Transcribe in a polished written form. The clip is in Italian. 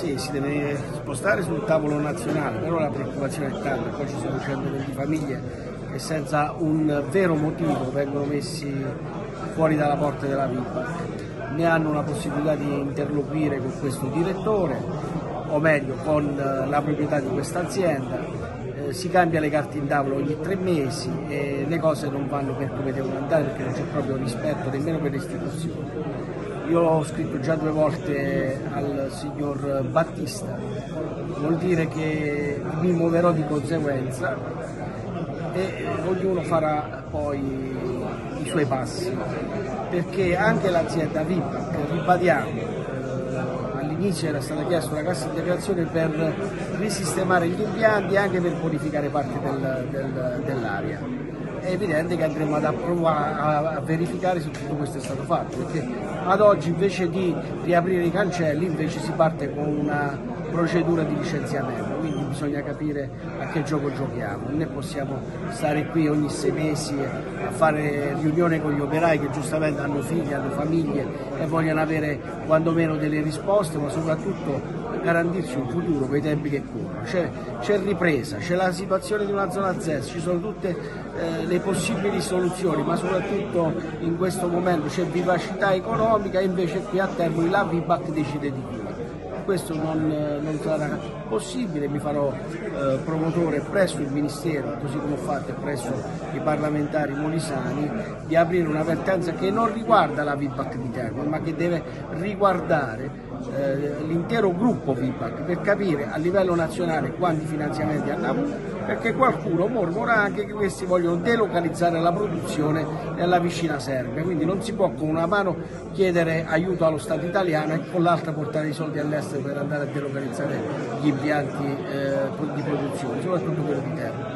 Sì, si deve spostare sul tavolo nazionale, però la preoccupazione è tanta, poi ci sono 120 famiglie che senza un vero motivo vengono messi fuori dalla porta della VIPAC, ne hanno la possibilità di interloquire con questo direttore, o meglio con la proprietà di questa azienda. Si cambia le carte in tavola ogni 3 mesi e le cose non vanno per come devono andare perché non c'è proprio rispetto nemmeno per le istituzioni. Io ho scritto già 2 volte al signor Battista, vuol dire che mi muoverò di conseguenza e ognuno farà poi i suoi passi, perché anche l'azienda VIPAC, ribadiamo, all'inizio era stata chiesta una cassa integrazione per risistemare gli impianti e anche per bonificare parte dell'area. È evidente che andremo a verificare se tutto questo è stato fatto, perché ad oggi invece di riaprire i cancelli invece si parte con una procedura di licenziamento, quindi bisogna capire a che gioco giochiamo. Non possiamo stare qui ogni 6 mesi a fare riunione con gli operai che giustamente hanno figli, hanno famiglie e vogliono avere quantomeno delle risposte, ma soprattutto garantirsi un futuro con i tempi che corrono. C'è ripresa, c'è la situazione di una zona ZES, ci sono tutte le possibili soluzioni, ma soprattutto in questo momento c'è vivacità economica e invece qui a Termoli la VIPAC decide di più. Questo non sarà possibile, mi farò promotore presso il Ministero, così come ho fatto presso i parlamentari molisani, di aprire una vertenza che non riguarda la VIPAC di Termoli, ma che deve riguardare l'intero gruppo VIPAC per capire a livello nazionale quanti finanziamenti hanno avuto, perché qualcuno mormora anche che questi vogliono delocalizzare la produzione nella vicina Serbia, quindi non si può con una mano chiedere aiuto allo Stato italiano e con l'altra portare i soldi all'estero per andare a delocalizzare gli impianti di produzione, soprattutto quello di Termoli.